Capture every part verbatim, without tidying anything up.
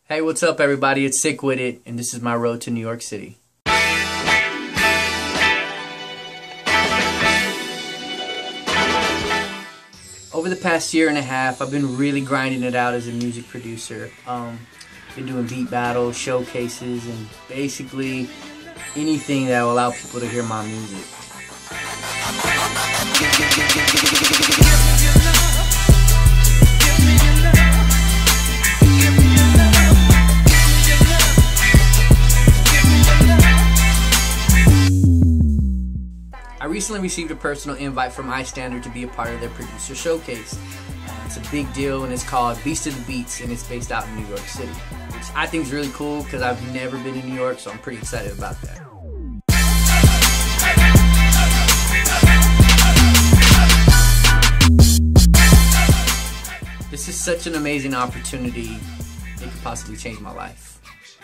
Hey, what's up everybody? It's Sik-wit-it, and this is my road to New York City. Over the past year and a half, I've been really grinding it out as a music producer. Um, been doing beat battles, showcases, and basically anything that will allow people to hear my music. I recently received a personal invite from iStandard to be a part of their producer showcase. Uh, it's a big deal, and it's called Beast of the Beats, and it's based out in New York City, which I think is really cool because I've never been in New York, so I'm pretty excited about that. This is such an amazing opportunity. It could possibly change my life.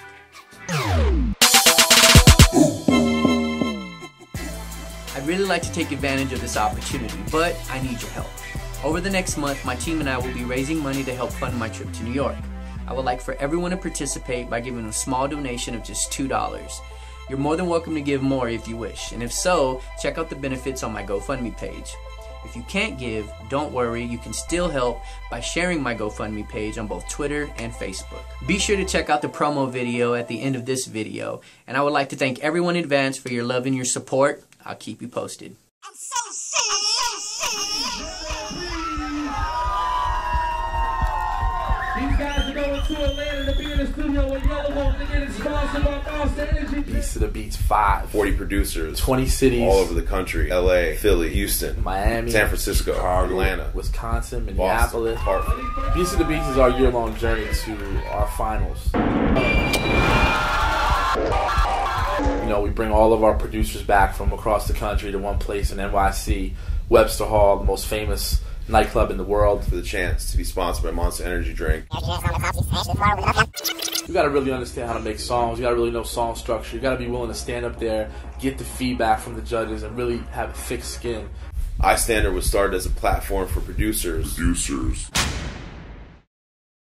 I'd really like to take advantage of this opportunity, but I need your help. Over the next month, my team and I will be raising money to help fund my trip to New York. I would like for everyone to participate by giving a small donation of just two dollars. You're more than welcome to give more if you wish, and if so, check out the benefits on my GoFundMe page. If you can't give, don't worry, you can still help by sharing my GoFundMe page on both Twitter and Facebook. Be sure to check out the promo video at the end of this video, and I would like to thank everyone in advance for your love and your support. I'll keep you posted. I'm so sick. These guys are going to Atlanta to be in the studio with Yellow Wolf to get it sponsored by iStandard. Beast of the Beats five. forty producers. twenty cities. All over the country. L A, Philly, Houston, Miami, San Francisco, Chicago, Atlanta, Wisconsin, Minneapolis. Boston, Hartford. Beast of the Beats is our year-long journey to our finals. You know, we bring all of our producers back from across the country to one place in N Y C, Webster Hall, the most famous nightclub in the world. For the chance to be sponsored by Monster Energy Drink. You gotta really understand how to make songs. You gotta really know song structure. You gotta be willing to stand up there, get the feedback from the judges, and really have a thick skin. iStandard was started as a platform for producers. Producers.